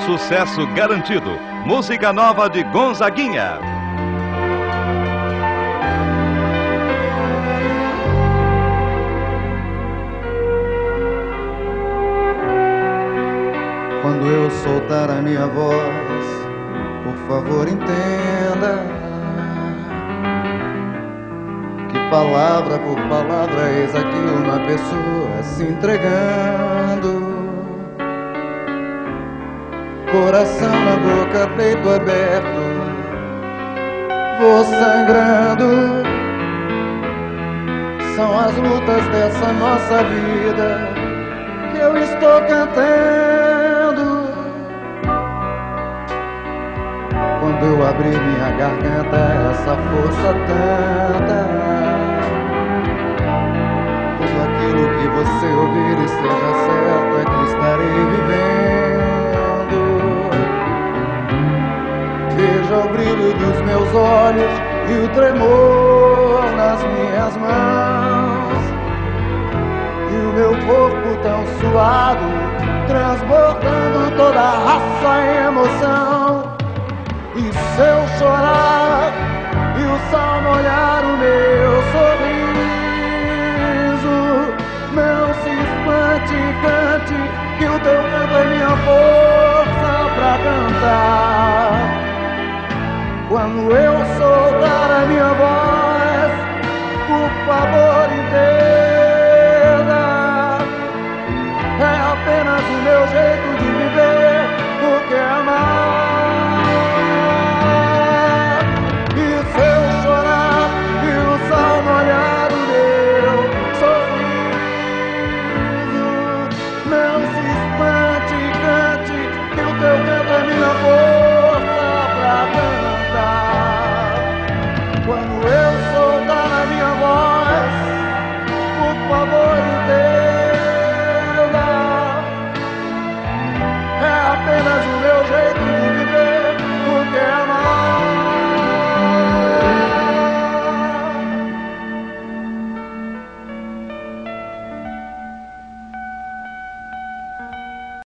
sucesso garantido. Música nova de Gonzaguinha. Quando eu soltar a minha voz, por favor entenda que palavra por palavra eis aqui uma pessoa se entregando. Coração na boca, peito aberto, vou sangrando. São as lutas dessa nossa vida que eu estou cantando. Quando eu abrir minha garganta, essa força tanta, tudo aquilo que você ouvir e seja certo é que estarei vivendo. Veja o brilho dos meus olhos e o tremor nas minhas mãos, e o meu corpo tão suado, transbordando toda a raça e emoção. E se eu chorar e o sol molhar o meu sorriso, não se espante, cante, que o teu canto é minha força pra cantar. Quando eu soltar a minha voz, por favor entenda, é apenas o meu jeito de viver, porque amar. Quando eu soltar a minha voz, por favor